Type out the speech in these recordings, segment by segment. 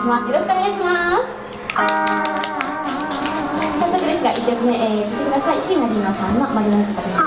ます。よろしくお願いします。早速ですが、1曲目、聴いてください。椎名林檎さんの「丸の内坂」。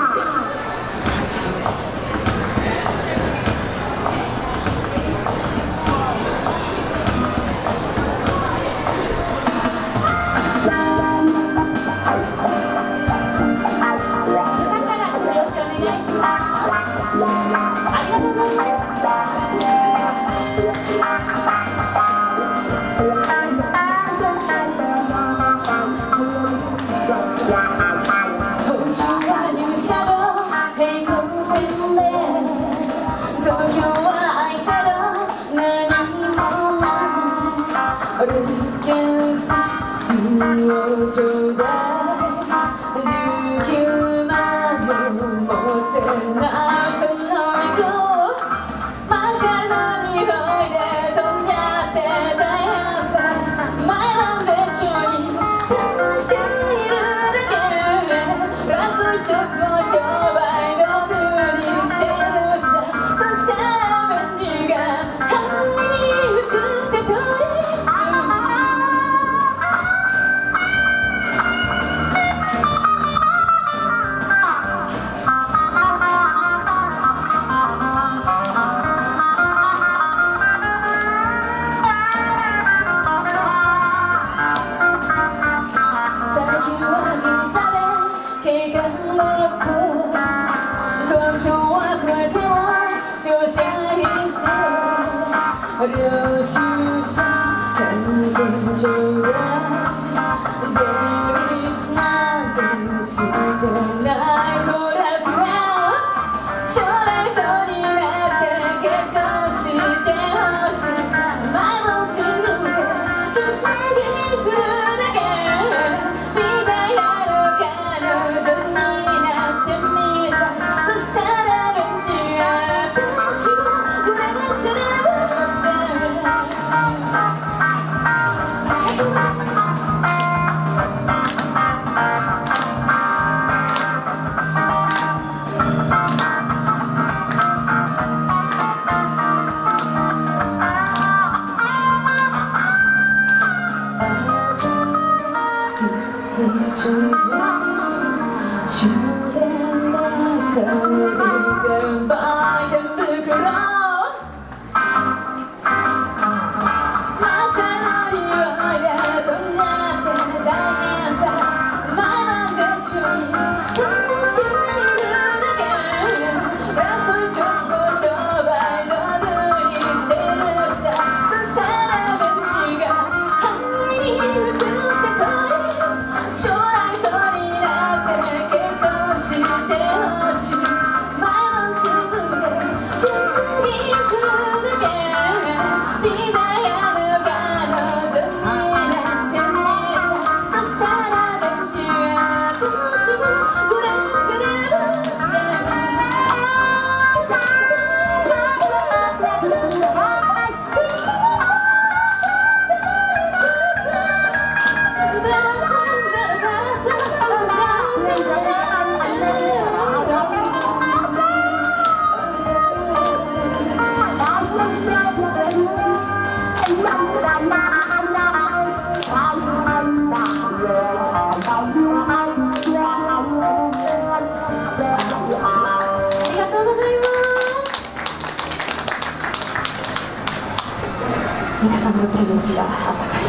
皆さんの手持ちがあったか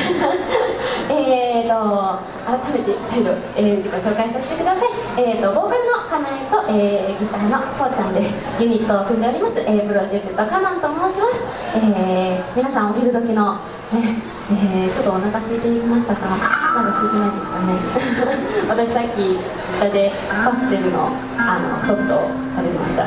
い改めて再度、自己紹介させてください。ボーカルのかなえと、ギターのこうちゃんでユニットを組んでおります、プロジェクトかなんと申します。皆さんお昼時の、ちょっとお腹空いてきましたか？まだ空いてないですかね私さっき下でパステルの、ソフトを食べてました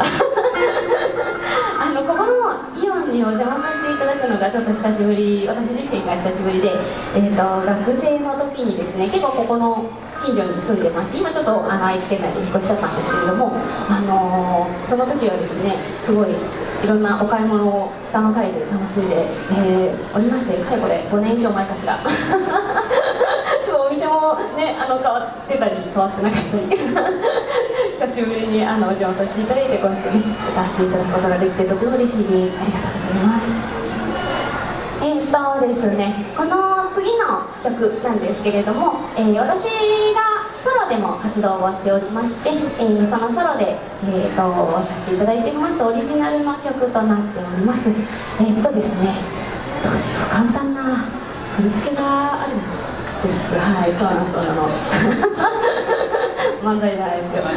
ここのイオンにお邪魔させていただくのがちょっと久しぶり、私自身が久しぶりで、学生の時にですね、結構ここの近所に住んでまして、今ちょっと愛知県内に引っ越しちゃったんですけれども、その時はですね、すごいいろんなお買い物を下の階で楽しんで、おりまして、かれこれ5年以上前かしらちょっとお店もね、変わってたり変わってなかったり久しぶりにお邪魔させていただいて、こうしてね歌わせていただくことができてとても嬉しいです。ありがとうございます。 ですね、この次の曲なんですけれども、私がソロでも活動をしておりまして、そのソロで、させていただいていますオリジナルの曲となっております。ですね、どうしよう、簡単な振り付けがあるんです。はい、そうなのそうなの漫才じゃないですよ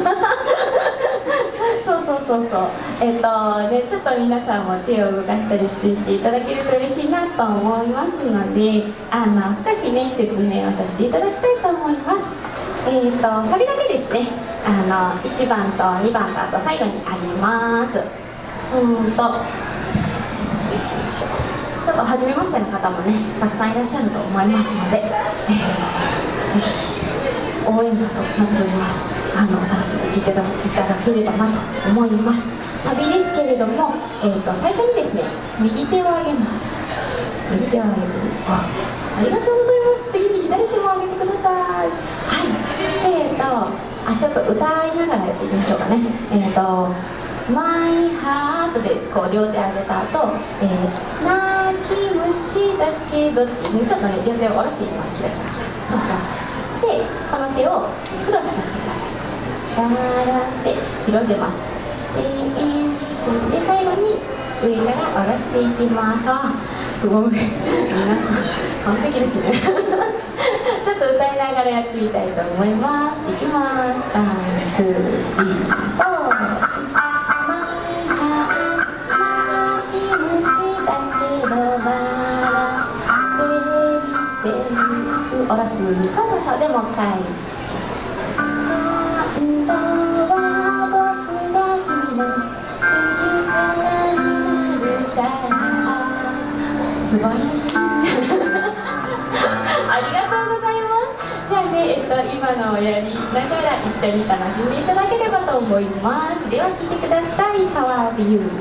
そうそうそうそう、ちょっと皆さんも手を動かしたりしていっていただけると嬉しいなと思いますので、少しね説明をさせていただきたいと思います。サビだけですね、1番と2番とあと最後にあります。ちょっと初めましての方もねたくさんいらっしゃると思いますので、ぜひ応援歌となっております。楽しんで聴いていただければなと思います。サビですけれども、最初にですね右手を上げます。右手を上げて、ありがとうございます。次に左手も上げてください。はい、ちょっと歌いながらやっていきましょうかね。マイハートでこう両手上げた後、泣き虫だけどってちょっとね両手を下ろしていきます。そうそうそう。でこの手をクロスさせてください。ガーって広げます。で最後に上から下ろしていきます。あ、すごい皆さん完璧ですねちょっと歌いながらやってみたいと思います。いきます。1、2、3、4。下ろす。そうそうそう。でもう一回。今度は僕が君の力になるから。素晴らしいありがとうございます。じゃあね、今のをやりながら一緒に楽しんでいただければと思います。では聴いてください。Power of You。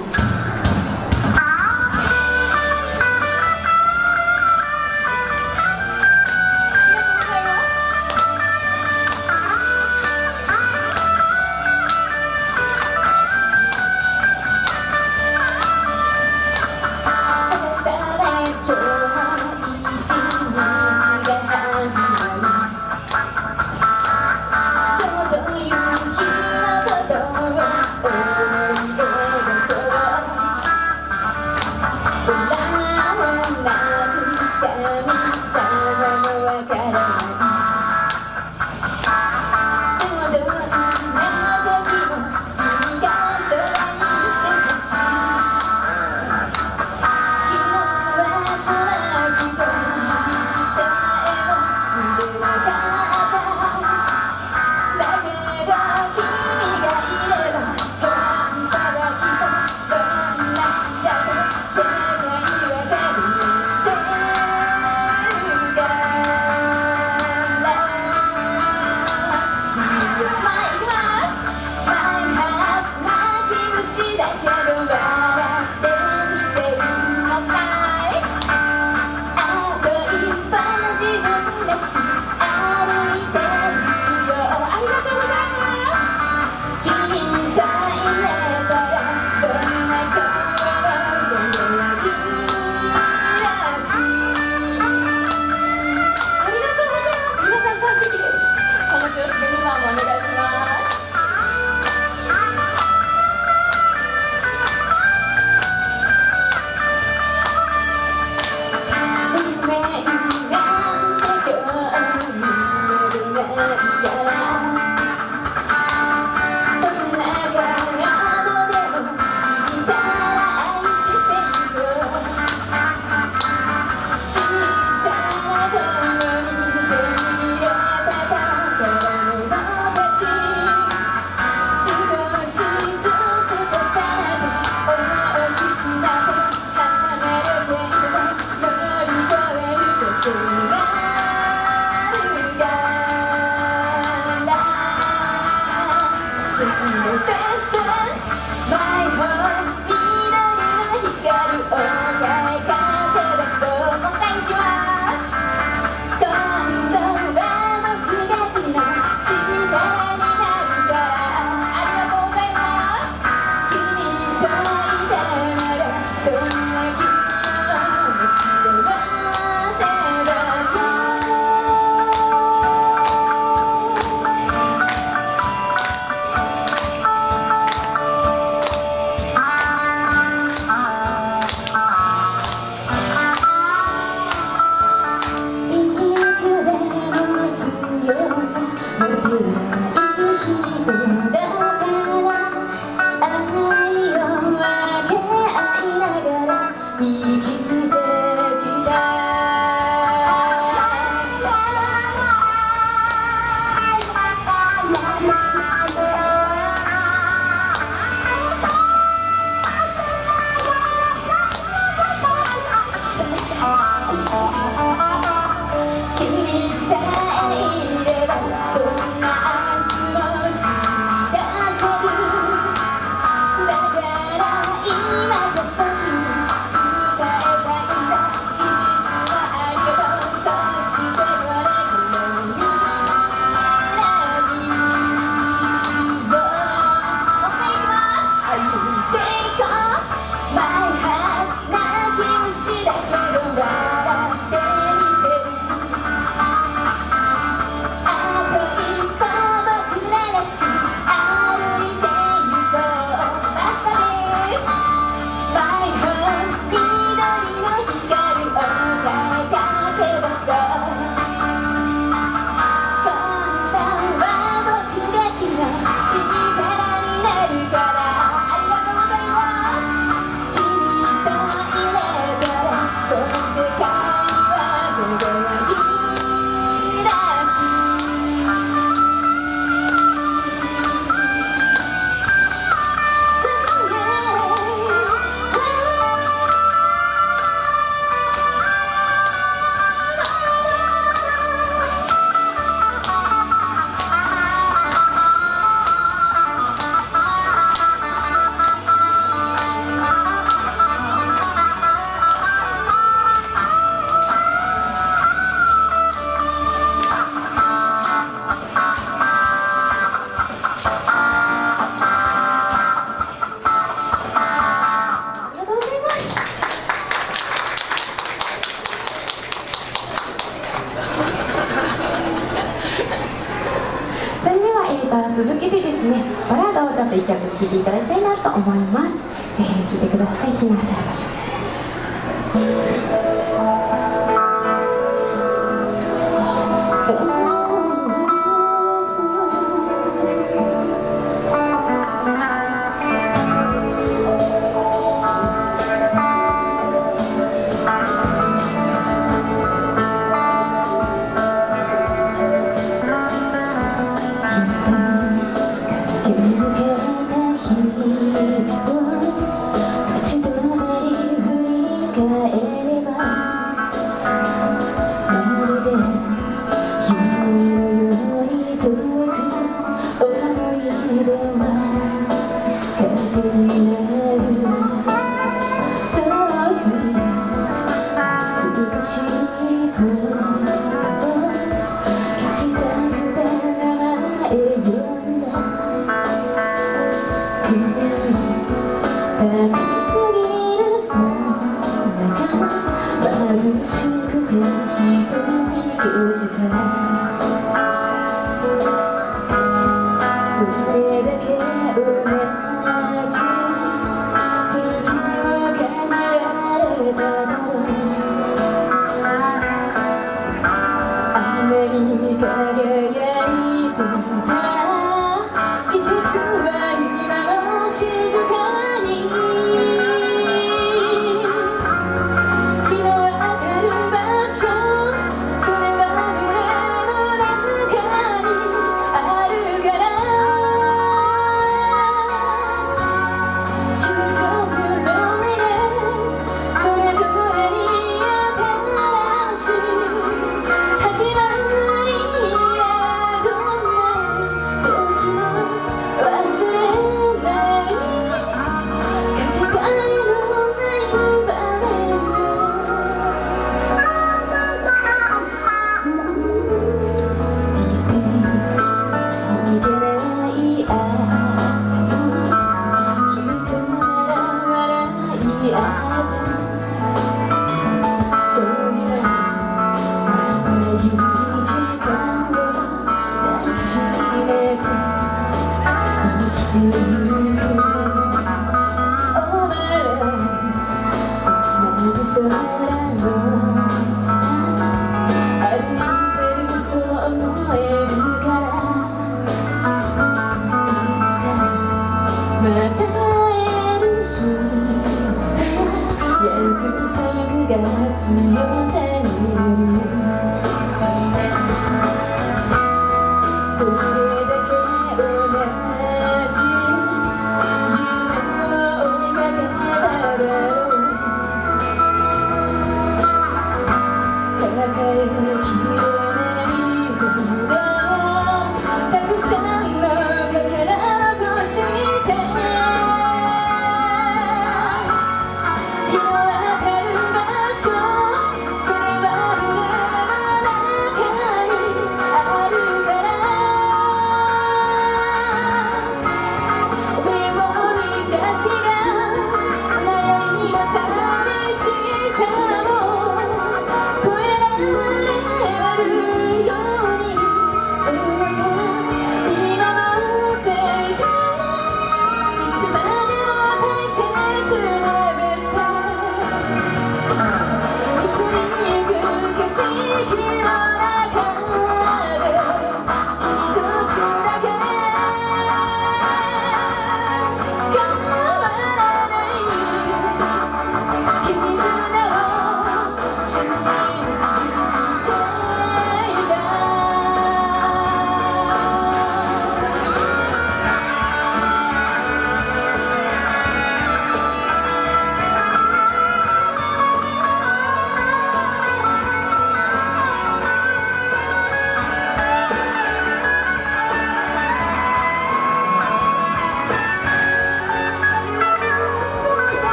聴いていただきたいなと思います。聴いてください。日の当たる場所。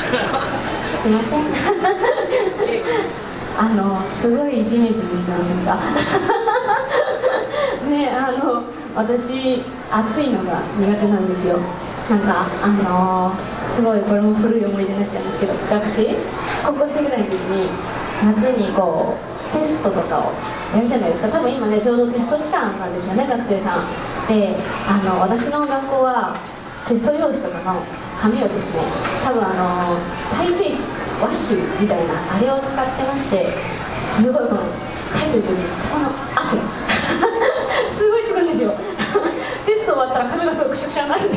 すいませんすごいジメジメしてませんかね、私暑いのが苦手なんですよ。なんかすごいこれも古い思い出になっちゃうんですけど、学生高校生ぐらいの時に夏にこうテストとかをやるじゃないですか。多分今ねちょうどテスト期間なんですよね、学生さんで。私の学校はテスト用紙とかの紙をですね、多分再生紙ワッシュみたいなあれを使ってまして、すごいこの書いてる時にこの汗がすごいつくんですよテスト終わったら髪がすごくくしゃくしゃになるんで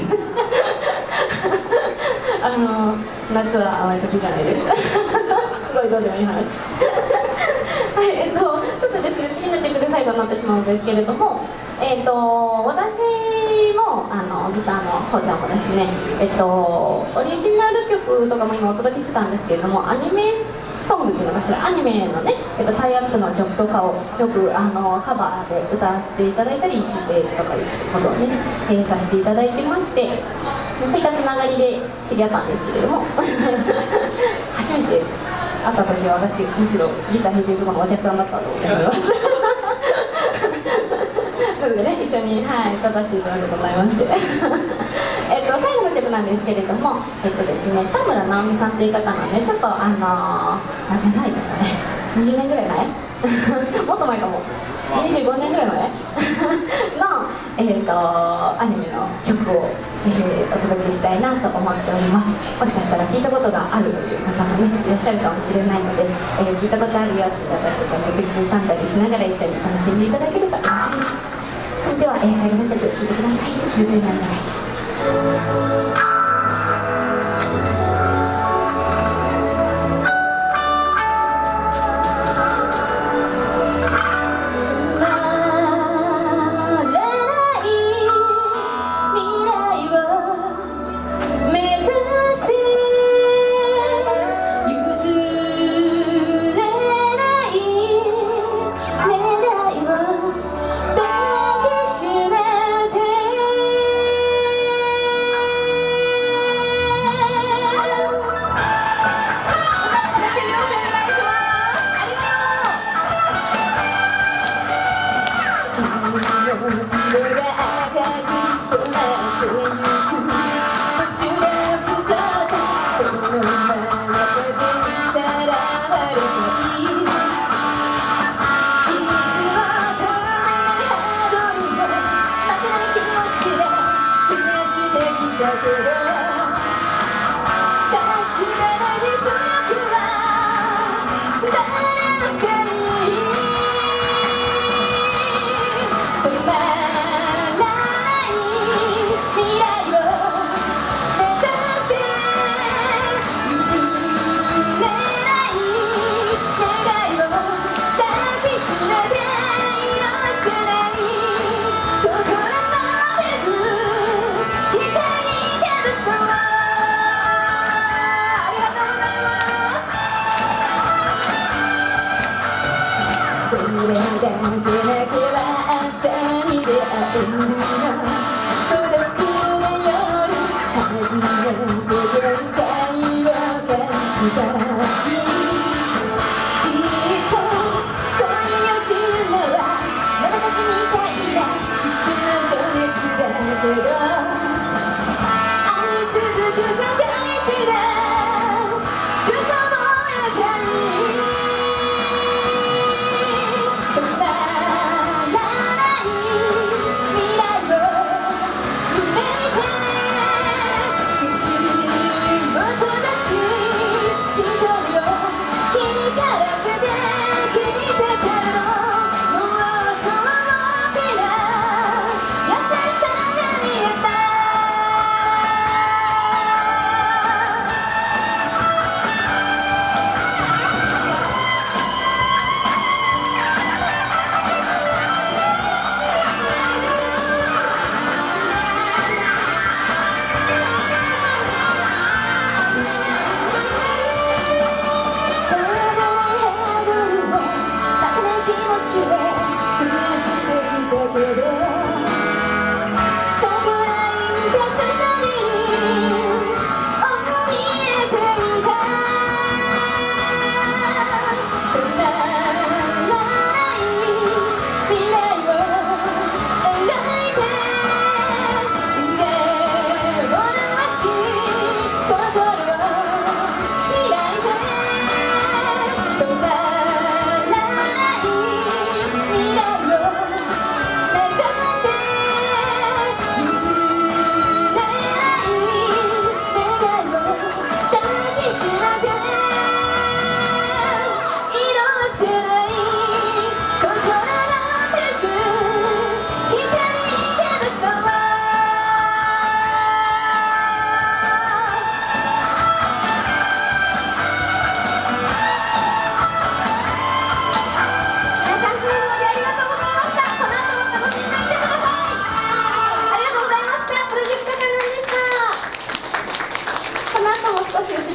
夏はあまり得意じゃないですすごいどうでもいい話はい、ちょっとですね、次の曲で最後になってしまうんですけれども、私もギターのほうちゃんもですね、オリジナル曲とかも今お届けしてたんですけれども、アニメソングっていうのかしら、アニメのね、タイアップの曲とかをよくカバーで歌わせていただいたり、弾いてとかいうことをね、させていただいてまして、そういったつながりで知り合ったんですけれども初めて会った時は私むしろギター弾いてるところのお客さんだったと思いますそれでね、一緒に、立たせていただくことになりまして最後の曲なんですけれども、ですね、田村直美さんという方のね、ちょっと何年前ですかね、20年ぐらい前もっと前かも、25年ぐらい前の、アニメの曲を、お届けしたいなと思っております。もしかしたら聞いたことがあるという方もね、いらっしゃるかもしれないので、聞いたことあるよって方はちょっと曲ずさんだりしながら一緒に楽しんでいただけると嬉しいです。それでは、最後の曲聴いてください。ゆずりなんだい。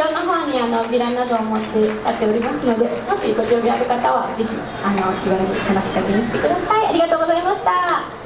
ろの方にビラなどを持ってあっておりますので、もしご興味ある方はぜひ気軽に話しかけに来てください。ありがとうございました。